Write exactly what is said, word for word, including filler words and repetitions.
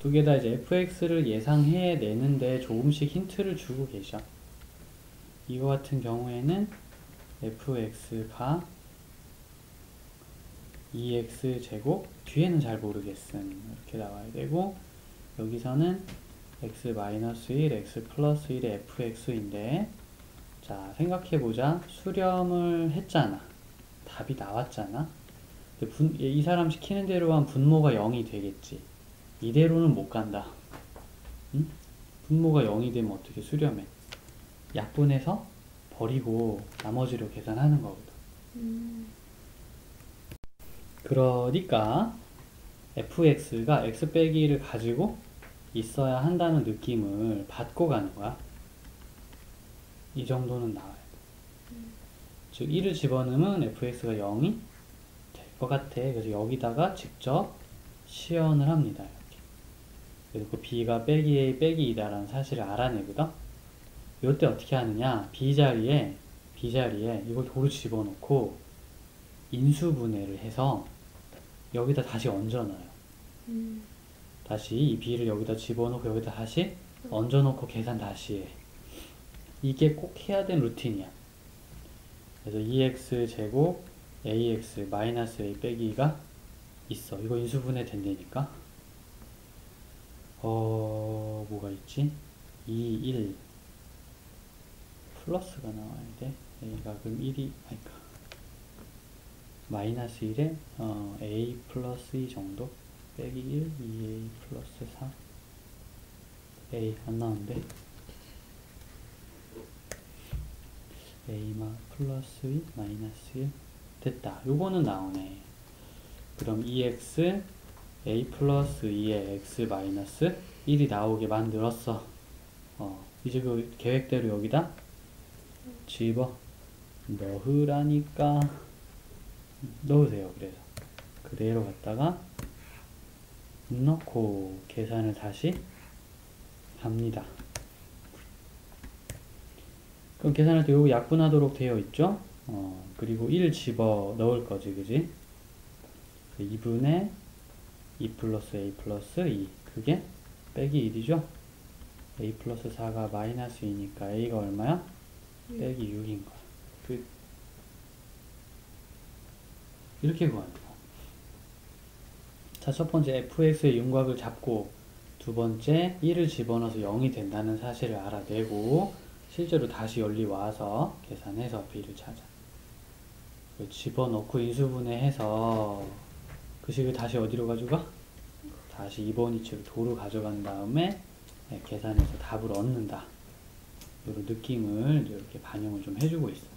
두 개 다 이제 에프엑스를 예상해 내는데 조금씩 힌트를 주고 계셔. 이거 같은 경우에는 에프엑스가 이 엑스 제곱, 뒤에는 잘 모르겠음. 이렇게 나와야 되고, 여기서는 x 마이너스 일, x 플러스 일의 에프엑스인데, 자, 생각해보자. 수렴을 했잖아. 답이 나왔잖아. 근데 분, 이 사람 시키는 대로 한 분모가 영이 되겠지. 이대로는 못 간다. 응? 분모가 영이 되면 어떻게 수렴해? 약분해서 버리고 나머지로 계산하는 거거든. 음. 그러니까 에프엑스가 x 빼기 일을 가지고 있어야 한다는 느낌을 받고 가는 거야. 이 정도는 나와요. 음. 즉 일을 집어넣으면 에프엑스가 영이 될 것 같아. 그래서 여기다가 직접 시연을 합니다. 이렇게. 그래서 그 b가 빼기 a 빼기 이다라는 사실을 알아내거든. 이때 어떻게 하느냐? b 자리에 b 자리에 이걸 도로 집어넣고 인수분해를 해서 여기다 다시 얹어넣어요. 음. 다시 이 b를 여기다 집어넣고 여기다 다시 얹어놓고 계산 다시 해. 이게 꼭 해야 되는 루틴이야. 그래서 이 엑스 제곱 에이엑스 마이너스 a 빼기 이가 있어. 이거 인수분해 된다니까. 어... 뭐가 있지? 이, 일 플러스가 나와야 돼. a가 그럼 일이 아니까 마이너스 일에 어, a 플러스 이 정도 빼기 일, 이 에이 플러스 사 a 안 나오는데 a마 플러스 이 마이너스 일 됐다. 요거는 나오네. 그럼 이 엑스 a 플러스 이에 x 마이너스 일이 나오게 만들었어. 어, 이제 그 계획대로 여기다 집어 넣으라니까. 넣으세요. 그래서 그대로 갖다가 넣고 계산을 다시 합니다. 그럼 계산할 때 요거 약분하도록 되어 있죠? 어, 그리고 일 집어 넣을 거지, 그지? 이분의 이 플러스 a 플러스 이. 그게 빼기 일이죠? a 플러스 사가 마이너스 이니까 a가 얼마야? 음. 빼기 육인 거야. 그, 이렇게 구하는 거야. 자, 첫 번째 에프엑스의 윤곽을 잡고, 두 번째 일을 집어넣어서 영이 된다는 사실을 알아내고, 실제로 다시 연리 와서 계산해서 b를 찾아. 집어넣고 인수분해해서 그 식을 다시 어디로 가져가? 다시 이 번 위치로 도로 가져간 다음에 계산해서 답을 얻는다. 이런 느낌을 이렇게 반영을 좀 해주고 있어.